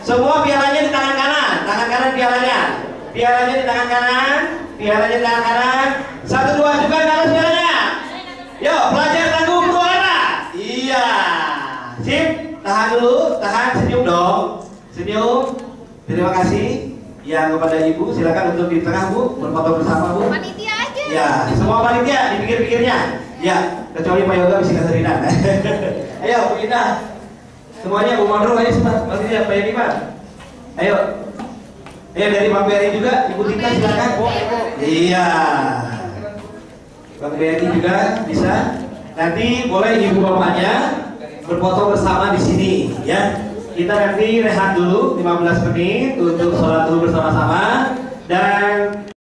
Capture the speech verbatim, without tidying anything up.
Semua pialanya di tangan kanan, tangan kanan pialanya. Pialanya di tangan kanan, pialanya di tangan kanan. Satu dua juga ke atas pialanya. Yuk, pelajar tangguh bersuara. Iya. Sip, tahan dulu, tahan, senyum dong. Senyum. Terima kasih. Yang kepada ibu, silakan untuk di tengah bu, berfoto bersama bu. Panitia aja. Ya, semua panitia di pikir-pikirnya. Ya, kecuali Pak Yoga bisa Katerina. Ayo, Bu Indah. Semuanya Bu Mandro ayo cepat. Panitia Pak Yadi Pak. Ayo. Ayo dari Bang Beri juga, Ibu Tita silakan. Iya. Bang Beri juga bisa. Nanti boleh ibu bapaknya berfoto bersama di sini, ya. Kita nanti rehat dulu lima belas menit untuk sholat dulu bersama-sama dan